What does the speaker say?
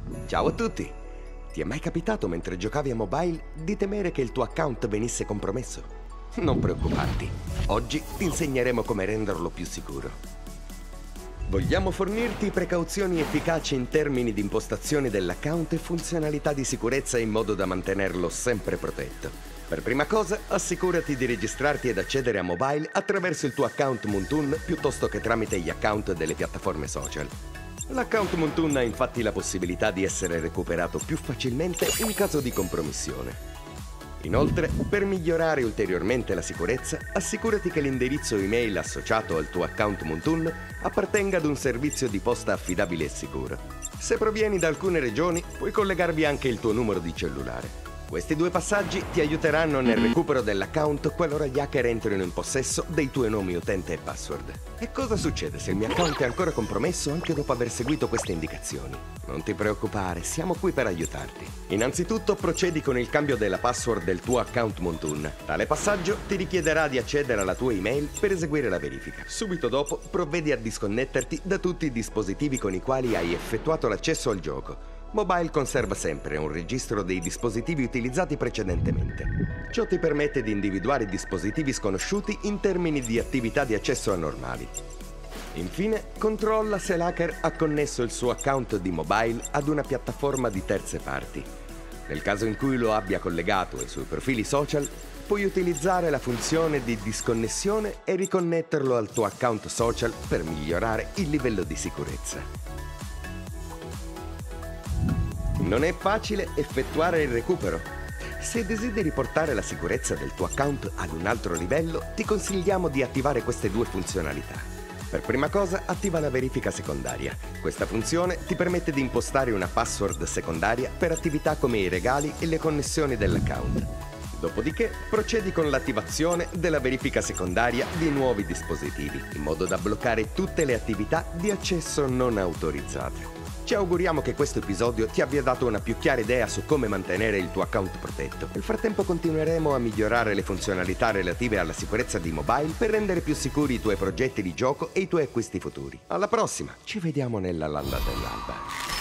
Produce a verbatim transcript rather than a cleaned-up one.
Ciao a tutti! Ti è mai capitato mentre giocavi a mobile di temere che il tuo account venisse compromesso? Non preoccuparti, oggi ti insegneremo come renderlo più sicuro. Vogliamo fornirti precauzioni efficaci in termini di impostazione dell'account e funzionalità di sicurezza in modo da mantenerlo sempre protetto. Per prima cosa, assicurati di registrarti ed accedere a mobile attraverso il tuo account Muntun piuttosto che tramite gli account delle piattaforme social. L'account Muntun ha infatti la possibilità di essere recuperato più facilmente in caso di compromissione. Inoltre, per migliorare ulteriormente la sicurezza, assicurati che l'indirizzo email associato al tuo account Muntun appartenga ad un servizio di posta affidabile e sicuro. Se provieni da alcune regioni, puoi collegarvi anche il tuo numero di cellulare. Questi due passaggi ti aiuteranno nel recupero dell'account qualora gli hacker entrino in possesso dei tuoi nomi utente e password. E cosa succede se il mio account è ancora compromesso anche dopo aver seguito queste indicazioni? Non ti preoccupare, siamo qui per aiutarti. Innanzitutto procedi con il cambio della password del tuo account Muntun. Tale passaggio ti richiederà di accedere alla tua email per eseguire la verifica. Subito dopo provvedi a disconnetterti da tutti i dispositivi con i quali hai effettuato l'accesso al gioco. Mobile conserva sempre un registro dei dispositivi utilizzati precedentemente. Ciò ti permette di individuare dispositivi sconosciuti in termini di attività di accesso anormali. Infine, controlla se l'hacker ha connesso il suo account di mobile ad una piattaforma di terze parti. Nel caso in cui lo abbia collegato ai suoi profili social, puoi utilizzare la funzione di disconnessione e riconnetterlo al tuo account social per migliorare il livello di sicurezza. Non è facile effettuare il recupero. Se desideri portare la sicurezza del tuo account ad un altro livello, ti consigliamo di attivare queste due funzionalità. Per prima cosa, attiva la verifica secondaria. Questa funzione ti permette di impostare una password secondaria per attività come i regali e le connessioni dell'account. Dopodiché, procedi con l'attivazione della verifica secondaria di nuovi dispositivi, in modo da bloccare tutte le attività di accesso non autorizzate. Ci auguriamo che questo episodio ti abbia dato una più chiara idea su come mantenere il tuo account protetto. Nel frattempo continueremo a migliorare le funzionalità relative alla sicurezza di mobile per rendere più sicuri i tuoi progetti di gioco e i tuoi acquisti futuri. Alla prossima, ci vediamo nella lalla dell'alba.